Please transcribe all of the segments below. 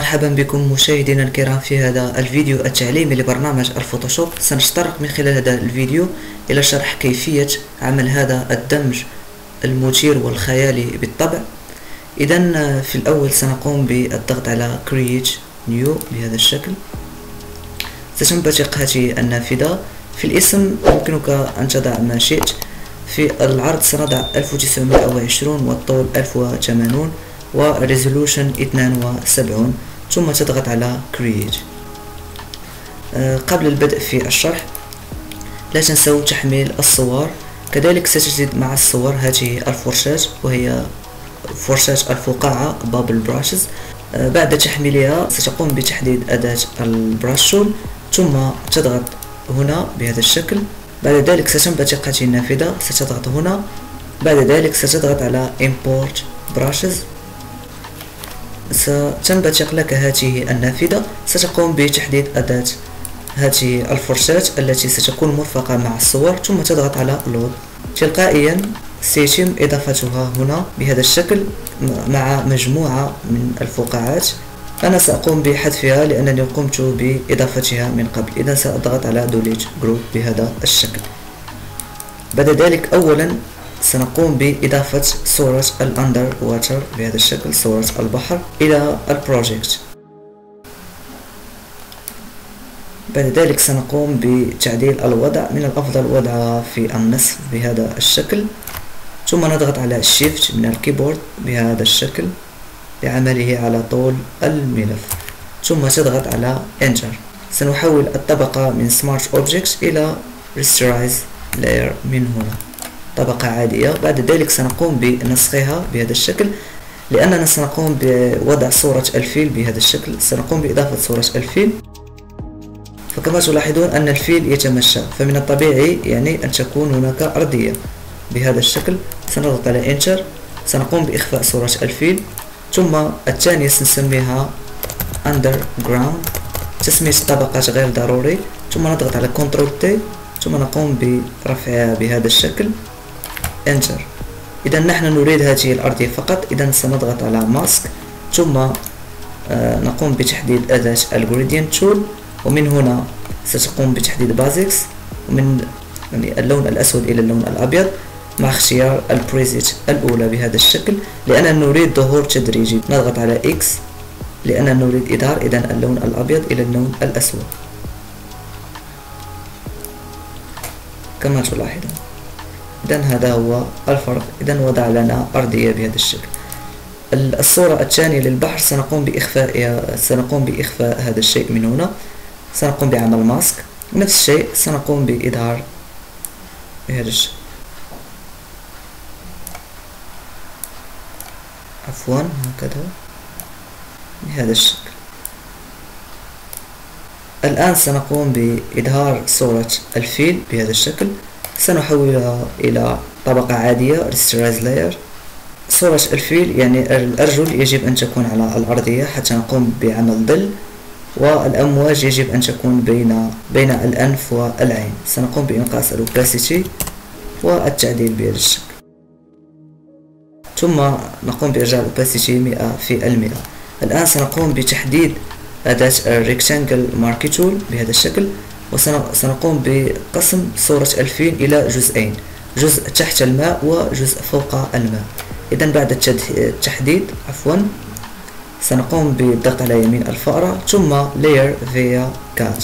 مرحبا بكم مشاهدينا الكرام في هذا الفيديو التعليمي لبرنامج الفوتوشوب. سنتطرق من خلال هذا الفيديو إلى شرح كيفية عمل هذا الدمج المثير والخيالي بالطبع. إذن في الأول سنقوم بالضغط على Create New بهذا الشكل. ستنبثق هذه النافذة. في الاسم يمكنك أن تضع ما شئت. في العرض سنضع 1920 والطول 1080 وريزولوشن 72، ثم تضغط على Create. قبل البدء في الشرح لا تنسوا تحميل الصور. كذلك ستجد مع الصور هذه الفرشاة، وهي فرشاة الفقاعة بابل براشز. بعد تحميلها ستقوم بتحديد أداة البراش تول، ثم تضغط هنا بهذا الشكل. بعد ذلك ستنبثق هذه النافذة، ستضغط هنا. بعد ذلك ستضغط على Import Brushes. ستنبثق لك هذه النافذة. ستقوم بتحديد أداة هذه الفرشاة التي ستكون مرفقة مع الصور، ثم تضغط على Load. تلقائيا سيتم إضافتها هنا بهذا الشكل مع مجموعة من الفقاعات. أنا سأقوم بحذفها لأنني قمت بإضافتها من قبل. إذا سأضغط على Delete Group بهذا الشكل. بعد ذلك أولا سنقوم بإضافة صورة الأندر واتر بهذا الشكل، صورة البحر، إلى البروجكت. بعد ذلك سنقوم بتعديل الوضع. من الأفضل وضعها في النصف بهذا الشكل، ثم نضغط على Shift من الكيبورد بهذا الشكل لعمله على طول الملف، ثم تضغط على Enter. سنحول الطبقة من Smart Objects إلى Rasterize Layer من هنا، طبقة عادية. بعد ذلك سنقوم بنسخها بهذا الشكل، لأننا سنقوم بوضع صورة الفيل بهذا الشكل. سنقوم بإضافة صورة الفيل. فكما تلاحظون أن الفيل يتمشى، فمن الطبيعي يعني أن تكون هناك أرضية بهذا الشكل. سنضغط على Enter. سنقوم بإخفاء صورة الفيل، ثم الثانية سنسميها Underground. تسمية الطبقات غير ضروري. ثم نضغط على Ctrl T، ثم نقوم برفعها بهذا الشكل. Enter. إذا نحن نريد هذه الأرضية فقط. إذا سنضغط على Mask، ثم نقوم بتحديد أداة Gradient Tool، ومن هنا ستقوم بتحديد Basics، ومن اللون الأسود إلى اللون الأبيض، مع اختيار البريسيت الأولى بهذا الشكل، لأننا نريد ظهور تدريجي. نضغط على X لأننا نريد إظهار إذا اللون الأبيض إلى اللون الأسود كما تلاحظون. إذا هذا هو الفرق. إذا وضع لنا أرضية بهذا الشكل. الصورة الثانية للبحر سنقوم بإخفاء هذا الشيء من هنا. سنقوم بعمل ماسك. نفس الشيء سنقوم بإظهار بهذا الشكل، عفوا هكذا بهذا الشكل. الآن سنقوم بإظهار صورة الفيل بهذا الشكل. سنحولها إلى طبقة عادية Rasterize Layer. صورة الفيل يعني الأرجل يجب أن تكون على الأرضية حتى نقوم بعمل ظل، والأمواج يجب أن تكون بين الأنف والعين. سنقوم بإنقاص الأوباسيتي والتعديل بهذا الشكل، ثم نقوم بإرجاع الأوباسيتي 100%. الآن سنقوم بتحديد أداة Rectangle Marquee Tool بهذا الشكل، وسنقوم بقسم صورة الفيل إلى جزئين، جزء تحت الماء وجزء فوق الماء. إذا بعد التحديد سنقوم بالضغط على يمين الفأرة، ثم Layer via Cut.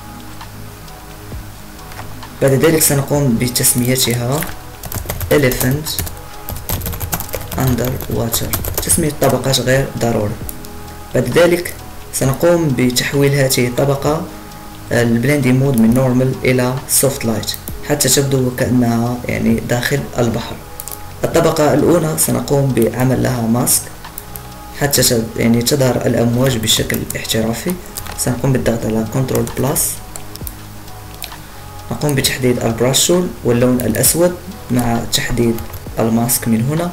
بعد ذلك سنقوم بتسميتها Elephant Underwater. تسمية الطبقات غير ضروري. بعد ذلك سنقوم بتحويل هذه الطبقة البلندي مود من نورمال إلى سوفت لايت حتى تبدو وكأنها يعني داخل البحر. الطبقة الأولى سنقوم بعمل لها ماسك حتى يعني تظهر الأمواج بشكل احترافي. سنقوم بالضغط على Ctrl+. نقوم بتحديد البراش تول واللون الأسود مع تحديد الماسك من هنا.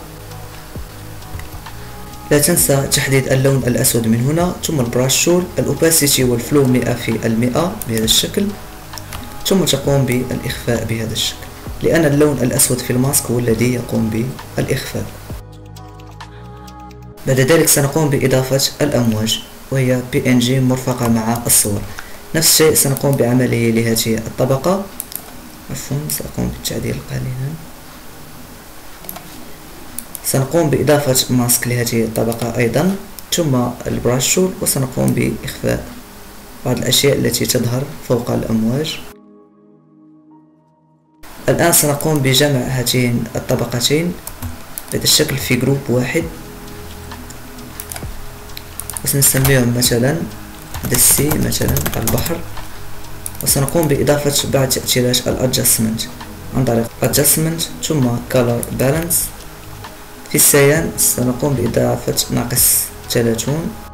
لا تنسى تحديد اللون الأسود من هنا، ثم البراش تول، الأوباسيتي والفلو 100% بهذا الشكل، ثم تقوم بالإخفاء بهذا الشكل، لأن اللون الأسود في الماسك هو الذي يقوم بالإخفاء. بعد ذلك سنقوم بإضافة الأمواج، وهي PNG مرفقة مع الصور. نفس الشيء سنقوم بعمله لهذه الطبقة. عفوا، سأقوم بالتعديل قليلا. سنقوم بإضافة ماسك لهذه الطبقة أيضا، ثم البراش تول، وسنقوم بإخفاء بعض الأشياء التي تظهر فوق الأمواج. الآن سنقوم بجمع هاتين الطبقتين بهذا الشكل في جروب واحد، وسنسميهم مثلا دسي، مثلا البحر. وسنقوم بإضافة بعض تأثيرات الادجستمنت عن طريق adjustment ثم color balance. في السيان سنقوم بإضافة ناقص 30،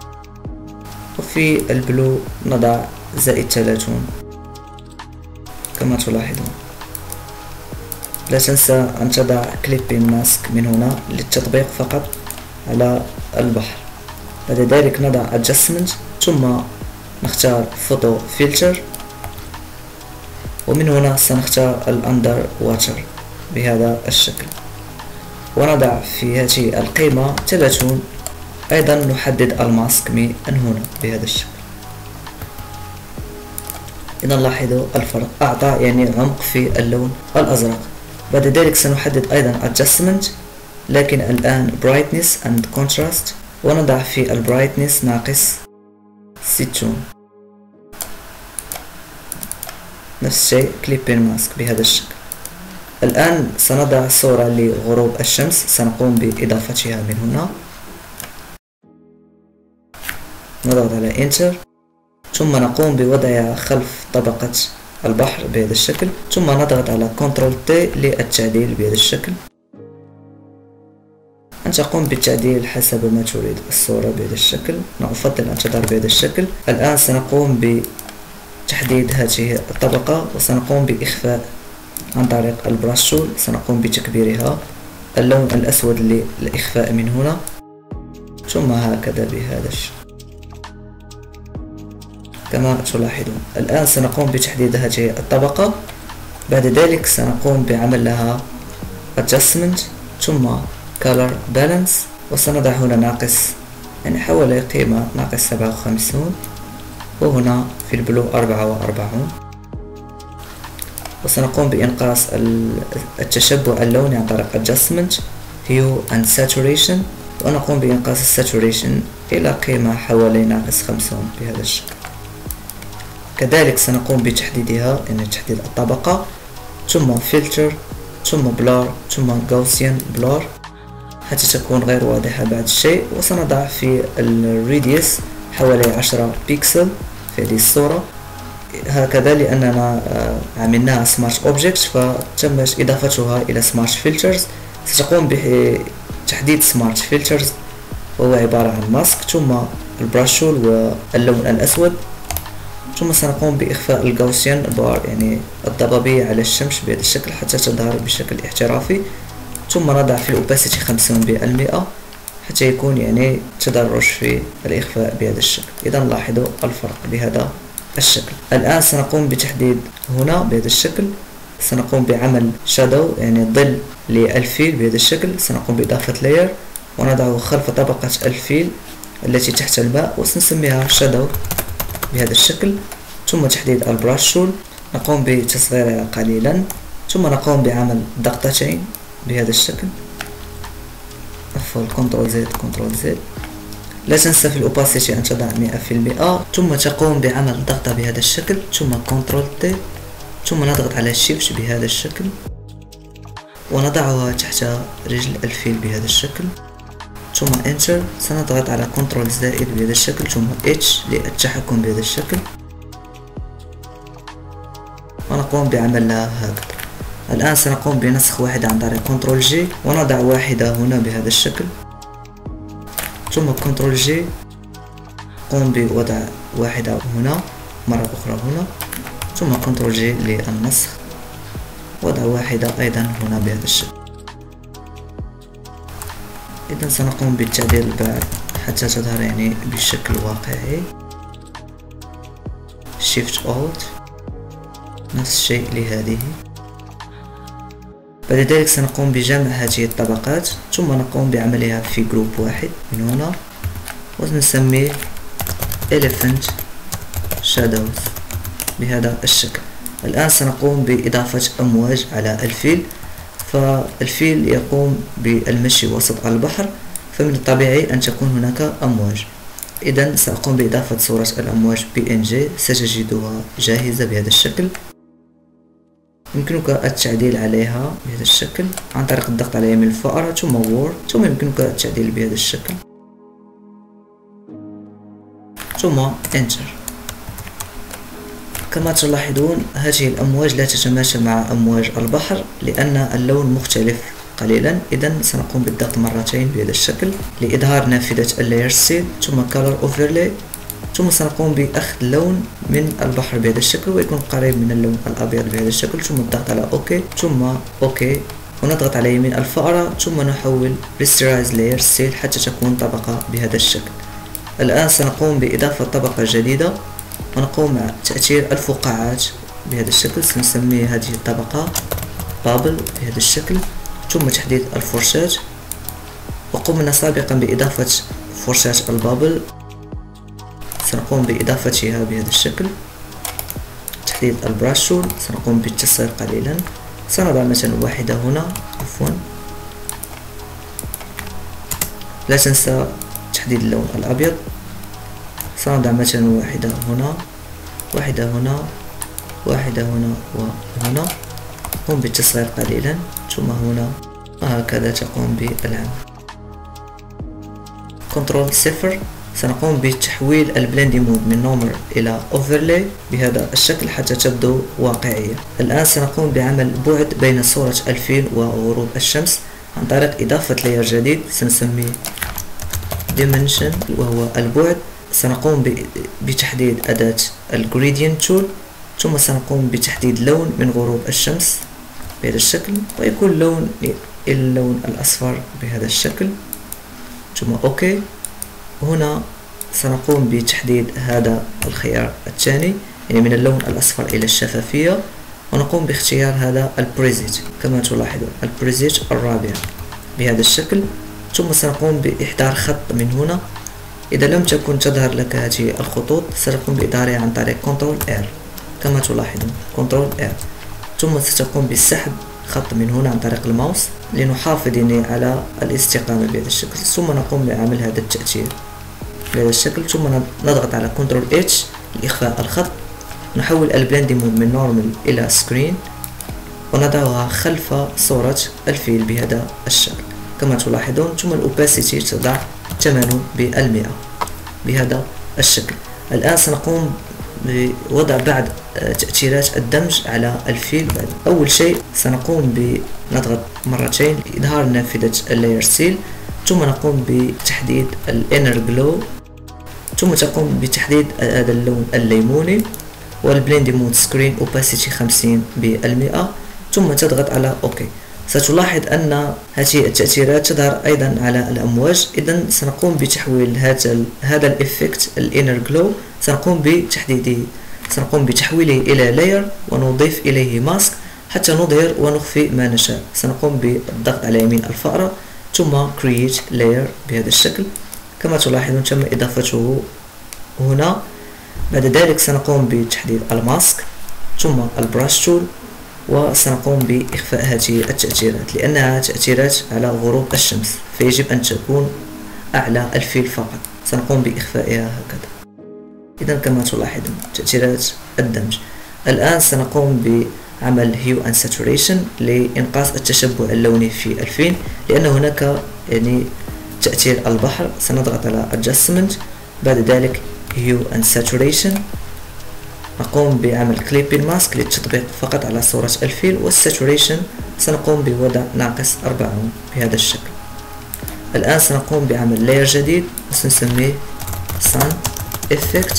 وفي البلو نضع زائد 30 كما تلاحظون. لا تنسى أن تضع كليبين ماسك من هنا للتطبيق فقط على البحر. بعد ذلك نضع adjustment ثم نختار photo filter، ومن هنا سنختار الأندر واتر بهذا الشكل، ونضع في هذه القيمة 30. أيضا نحدد الماسك من هنا بهذا الشكل. إذا لاحظوا الفرق، أعطى يعني عمق في اللون الأزرق. بعد ذلك سنحدد أيضا adjustment، لكن الآن brightness and contrast، ونضع في brightness ناقص 60. نفس الشيء كليبين ماسك بهذا الشكل. الآن سنضع صورة لغروب الشمس، سنقوم بإضافتها من هنا. نضغط على Enter، ثم نقوم بوضعها خلف طبقة البحر بهذا الشكل، ثم نضغط على Ctrl T للتعديل بهذا الشكل. أن تقوم بالتعديل حسب ما تريد الصورة بهذا الشكل. أنا أفضل أن تظهر بهذا الشكل. الآن سنقوم بتحديد هذه الطبقة، وسنقوم بإخفاء عن طريق البراش تول. سنقوم بتكبيرها، اللون الأسود للإخفاء من هنا، ثم هكذا بهذا الشكل كما تلاحظون. الآن سنقوم بتحديد هذه الطبقة. بعد ذلك سنقوم بعمل لها adjustment ثم color balance، وسنضع هنا ناقص يعني حوالي قيمة ناقص 57، وهنا في البلو 44. وسنقوم بإنقاص التشبع اللوني عن طريق adjustment hue and saturation، ونقوم بإنقاص الساتوريشن إلى قيمة حوالي ناقص 50 بهذا الشكل. كذلك سنقوم بتحديدها، يعني تحديد الطبقة، ثم filter ثم blur ثم gaussian blur حتى تكون غير واضحة بعض الشيء. وسنضع في الراديوس حوالي 10 بيكسل في هذه الصورة، هكذا لأننا عملناها سمارت اوبجكت فتمت إضافتها إلى سمارت فلترز. ستقوم بتحديد سمارت فلترز، وهو عبارة عن ماسك ثم البراش تول واللون الأسود، ثم سنقوم بإخفاء الجاوسيان بار يعني الضبابية على الشمس بهذا الشكل حتى تظهر بشكل احترافي، ثم نضع في الأوباسيتي 50% حتى يكون يعني تدرج في الإخفاء بهذا الشكل. إذا لاحظوا الفرق بهذا الشكل. الآن سنقوم بتحديد هنا بهذا الشكل، سنقوم بعمل شادو يعني ظل للفيل بهذا الشكل. سنقوم بإضافة لاير ونضعه خلف طبقة الفيل التي تحت الماء، وسنسميها شادو بهذا الشكل. ثم تحديد البراش تول، نقوم بتصغيرها قليلا، ثم نقوم بعمل ضغطتين بهذا الشكل. عفوا، كنترول زد كنترول زد. لا تنسى في الأوباسيتي أن تضع 100%، ثم تقوم بعمل ضغطة بهذا الشكل، ثم كنترول تي، ثم نضغط على شيفت بهذا الشكل، ونضعها تحت رجل الفيل بهذا الشكل، ثم انتر. سنضغط على كنترول زائد بهذا الشكل، ثم اتش للتحكم بهذا الشكل، ونقوم بعملها هكذا. الآن سنقوم بنسخ واحدة عن طريق كنترول جي، ونضع واحدة هنا بهذا الشكل، ثم كنترول جي، قوم بوضع واحدة هنا مرة أخرى هنا، ثم كنترول جي للنسخ، وضع واحدة أيضا هنا بهذا الشكل. إذا سنقوم بالتعديل بعد حتى تظهر يعني بشكل واقعي. Shift Alt، نفس الشيء لهذه. بعد ذلك سنقوم بجمع هذه الطبقات، ثم نقوم بعملها في جروب واحد من هنا، ونسميه elephant shadows بهذا الشكل. الآن سنقوم بإضافة أمواج على الفيل. فالفيل يقوم بالمشي وسط البحر، فمن الطبيعي أن تكون هناك أمواج. إذن سأقوم بإضافة صورة الأمواج PNG، ستجدها جاهزة بهذا الشكل. يمكنك التعديل عليها بهذا الشكل عن طريق الضغط على يمين الفأرة ثم Word، ثم يمكنك التعديل بهذا الشكل ثم Enter. كما تلاحظون هذه الأمواج لا تتماشى مع أمواج البحر لأن اللون مختلف قليلا. إذن سنقوم بالضغط مرتين بهذا الشكل لإظهار نافذة Layer Seed ثم Color Overlay، ثم سنقوم بأخذ لون من البحر بهذا الشكل ويكون قريب من اللون الأبيض بهذا الشكل، ثم الضغط على OK ثم OK ونضغط على يمين الفأرة ثم نحول Rasterize Layer Seed حتى تكون طبقة بهذا الشكل. الآن سنقوم بإضافة طبقة جديدة ونقوم مع تأثير الفقاعات بهذا الشكل. سنسمي هذه الطبقة بابل بهذا الشكل، ثم تحديد الفرشاة. وقمنا سابقا بإضافة فرشاة البابل، سنقوم بإضافتها بهذا الشكل. تحديد البراش تول، سنقوم بالتصغير قليلا، سنضع مثلا واحدة هنا عفوا. لا تنسى تحديد اللون الأبيض. سنضع مثلا واحدة هنا، واحدة هنا، واحدة هنا وهنا. قم بالتصغير قليلا ثم هنا، وهكذا تقوم بالعمل. كنترول 0. سنقوم بتحويل البلندي مود من نورمال إلى اوفرلاي بهذا الشكل حتى تبدو واقعية. الآن سنقوم بعمل بعد بين صورة الفيل وغروب الشمس عن طريق إضافة لاير جديد سنسميه dimension وهو البعد. سنقوم بتحديد أداة الجريدينت تول، ثم سنقوم بتحديد لون من غروب الشمس بهذا الشكل ويكون لون اللون الأصفر بهذا الشكل ثم اوكي. هنا سنقوم بتحديد هذا الخيار الثاني يعني من اللون الأصفر إلى الشفافية، ونقوم باختيار هذا البريزيت كما تلاحظون البريزيت الرابع بهذا الشكل. ثم سنقوم بإحضار خط من هنا. إذا لم تكن تظهر لك هذه الخطوط ستقوم بإظهارها عن طريق كنترول R كما تلاحظون كنترول R، ثم ستقوم بسحب خط من هنا عن طريق الماوس لنحافظ على الاستقامة بهذا الشكل، ثم نقوم بعمل هذا التأثير بهذا الشكل، ثم نضغط على كنترول H لإخفاء الخط. نحول البلندي مود من نورمال إلى سكرين ونضعها خلف صورة الفيل بهذا الشكل كما تلاحظون، ثم الأوباسيتي تضع 8% بهذا الشكل. الآن سنقوم بوضع بعض تأثيرات الدمج على الفيل. أول شيء سنقوم بنضغط مرتين لإظهار نافذة اللاير سيل، ثم نقوم بتحديد الانر جلو، ثم تقوم بتحديد هذا اللون الليموني والبلندي مود سكرين اوباسيتي 50%، ثم تضغط على اوكي. ستلاحظ أن هذه التأثيرات تظهر أيضا على الأمواج. إذن سنقوم بتحويل هذا الإفكت الانر جلو سنقوم بتحويله إلى لاير ونضيف إليه ماسك حتى نظهر ونخفي ما نشاء. سنقوم بالضغط على يمين الفأرة ثم create layer بهذا الشكل كما تلاحظون تم إضافته هنا. بعد ذلك سنقوم بتحديد الماسك ثم البراش تول، وسنقوم بإخفاء هذه التأثيرات لأنها تأثيرات على غروب الشمس فيجب أن تكون أعلى الفيل فقط. سنقوم بإخفائها هكذا. إذا كما تلاحظون تأثيرات الدمج. الآن سنقوم بعمل Hue and Saturation لإنقاص التشبع اللوني في الفيل لأن هناك يعني تأثير البحر. سنضغط على Adjustment، بعد ذلك Hue and Saturation. نقوم بعمل Clipping Mask للتطبيق فقط على صورة الفيل، والساتوريشن سنقوم بوضع ناقص 40 بهذا الشكل. الآن سنقوم بعمل لاير جديد وسنسميه Sun Effect،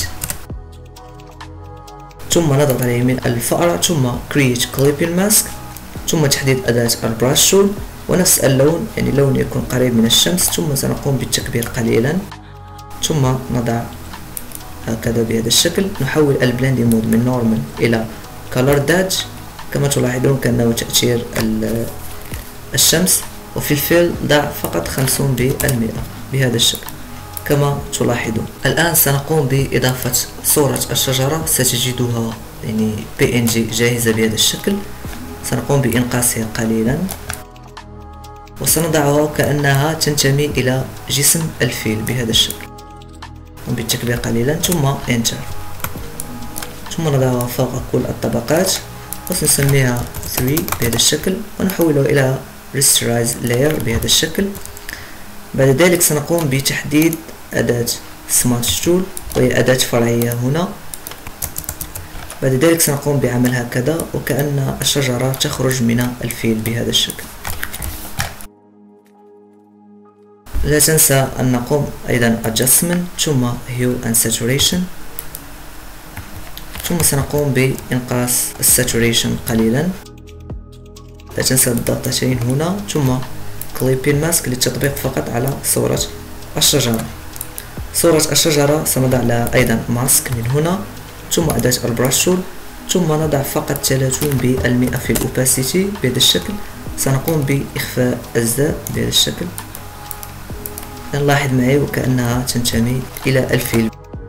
ثم نضغط على يمين الفأرة ثم Create Clipping Mask، ثم تحديد أداة البراش تول ونفس اللون يعني لون يكون قريب من الشمس، ثم سنقوم بالتكبير قليلا ثم نضع هكذا بهذا الشكل. نحول البلندي مود من نورمال إلى كولر داج كما تلاحظون كأنه تأثير الشمس، وفي الفيل ضع فقط 50% بهذا الشكل. كما تلاحظون. الآن سنقوم بإضافة صورة الشجرة، ستجدها يعني PNG جاهزة بهذا الشكل. سنقوم بإنقاصها قليلا وسنضعها كأنها تنتمي إلى جسم الفيل بهذا الشكل. نقوم بالتكبير قليلا ثم انتر، ثم نضعها فوق كل الطبقات وسنسميها 3 بهذا الشكل ونحولها إلى rasterize layer بهذا الشكل. بعد ذلك سنقوم بتحديد أداة smudge tool وهي أداة فرعية هنا. بعد ذلك سنقوم بعمل هكذا وكأن الشجرة تخرج من الفيل بهذا الشكل. لا تنسى أن نقوم أيضا adjustment ثم hue and saturation، ثم سنقوم بإنقاص الساتوريشن قليلا. لا تنسى الضغطتين هنا ثم clipping mask للتطبيق فقط على صورة الشجرة. صورة الشجرة سنضع لها أيضا ماسك من هنا ثم أداة البراش تول، ثم نضع فقط 30% في الأوباسيتي بهذا الشكل. سنقوم بإخفاء أجزاء بهذا الشكل. نلاحظ معي وكأنها تنتمي إلى الفيل.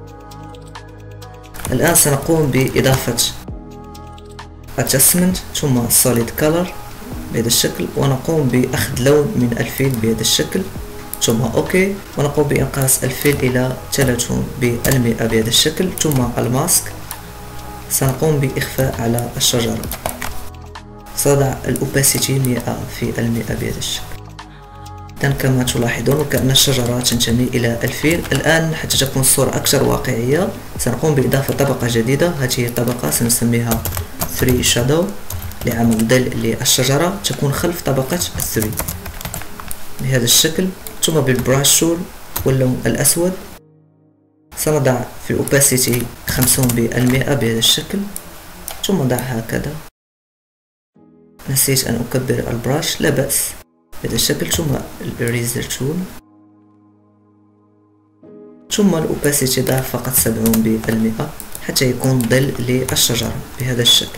الآن سنقوم بإضافة adjustment ثم solid color بهذا الشكل ونقوم بأخذ لون من الفيل بهذا الشكل ثم اوكي، ونقوم بإنقاص الفيل إلى 30% بهذا الشكل ثم الماسك. سنقوم بإخفاء على الشجرة، سنضع الأوباسيتي 100% بهذا الشكل. إذن كما تلاحظون وكأن الشجرة تنتمي إلى الفيل. الآن حتى تكون الصورة أكثر واقعية سنقوم بإضافة طبقة جديدة. هذه الطبقة سنسميها 3 shadow لعمل ظل للشجرة تكون خلف طبقة 3 بهذا الشكل، ثم بالبراش تول واللون الأسود سنضع في الأوباسيتي 50% بهذا الشكل ثم نضع هكذا. نسيت أن أكبر البراش، لا بأس بهذا الشكل، ثم الإريزر تول ثم الأوباسيتي ضع فقط 70% حتى يكون ظل للشجرة بهذا الشكل.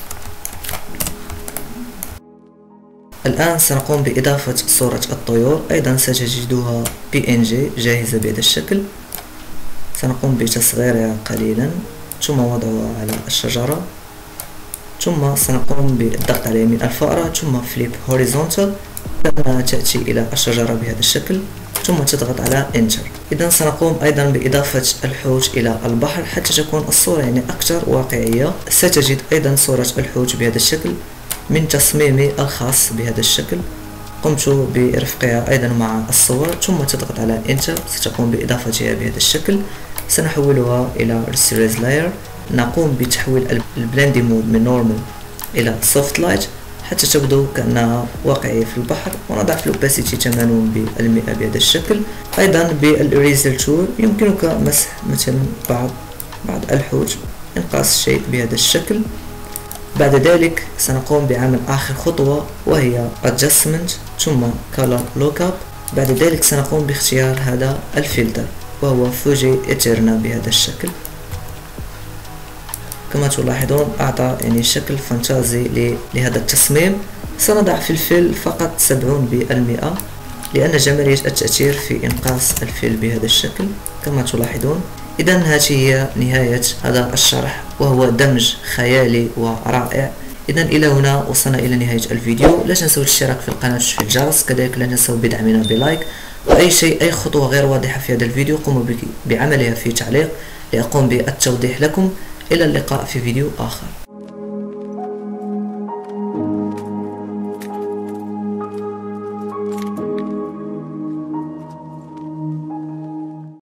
الآن سنقوم بإضافة صورة الطيور، أيضا ستجدها PNG جاهزة بهذا الشكل. سنقوم بتصغيرها قليلا ثم وضعها على الشجرة، ثم سنقوم بالضغط على يمين الفأرة ثم فليب هوريزونتال كما تأتي إلى الشجرة بهذا الشكل ثم تضغط على انتر. إذا سنقوم أيضا بإضافة الحوت إلى البحر حتى تكون الصورة يعني أكثر واقعية. ستجد أيضا صورة الحوت بهذا الشكل من تصميمي الخاص بهذا الشكل، قمت برفقها أيضا مع الصور ثم تضغط على انتر. ستقوم بإضافتها بهذا الشكل. سنحولها إلى rasterize layer. نقوم بتحويل البلندي مود من نورمال إلى soft light حتى تبدو كأنها واقعية في البحر، ونضع في الأوباسيتي 80% بهذا الشكل. أيضا بالإريزر تول يمكنك مسح مثلا بعض الحوت، إنقاص الشيء بهذا الشكل. بعد ذلك سنقوم بعمل آخر خطوة وهي adjustment ثم color lookup. بعد ذلك سنقوم باختيار هذا الفلتر وهو فوجي إترنا بهذا الشكل. كما تلاحظون أعطى يعني شكل فانتازي لهذا التصميم. سنضع في الفيل فقط 70% لأن جمالية التأثير في إنقاص الفيل بهذا الشكل كما تلاحظون. إذا هذه هي نهاية هذا الشرح وهو دمج خيالي ورائع. إذا إلى هنا وصلنا إلى نهاية الفيديو. لا تنسوا الاشتراك في القناة وتفعيل الجرس، كذلك لا تنسوا بدعمنا بلايك، أي خطوة غير واضحة في هذا الفيديو قوموا بعملها في تعليق لأقوم بالتوضيح لكم. إلى اللقاء في فيديو آخر.